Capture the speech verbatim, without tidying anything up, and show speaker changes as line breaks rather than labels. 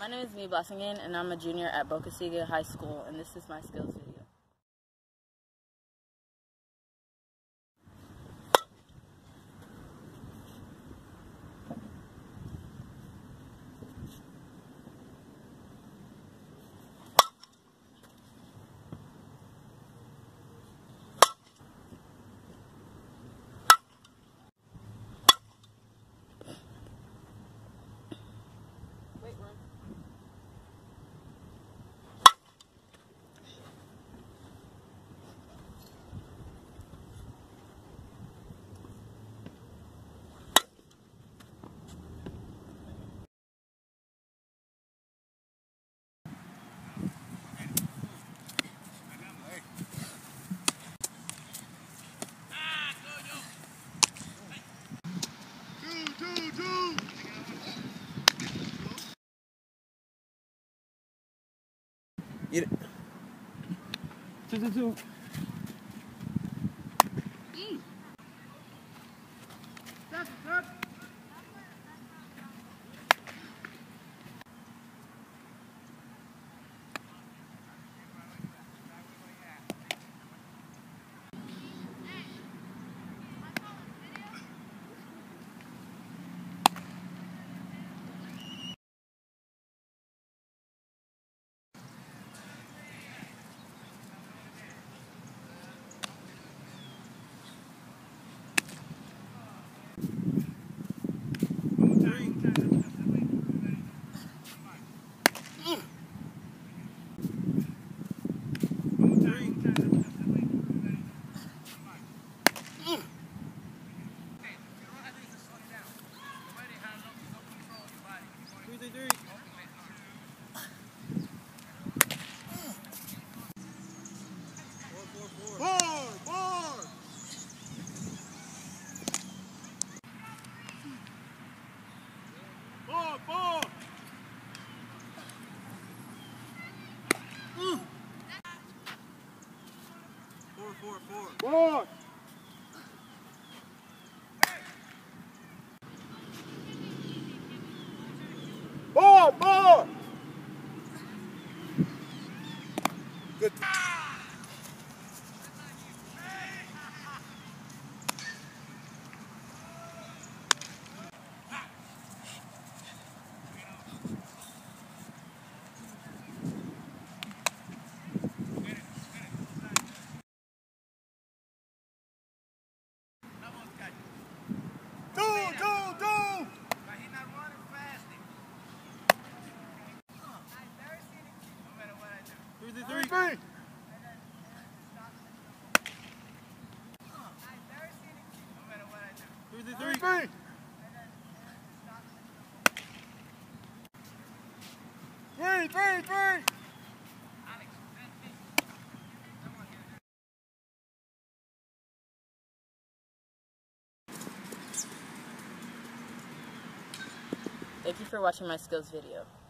My name is Blasingane, and I'm a junior at Blasingane High School, and this is my skills video. Wait, run.
Get it. Two, two, two.
Mm. Stop, stop.
Four, four.
Four. Four, four. Good. Two, two, two.
Three, three,
Three,
three.
three.
Three, three,
Three,
three.
three. Three, three, three.
Thank you for watching my skills video.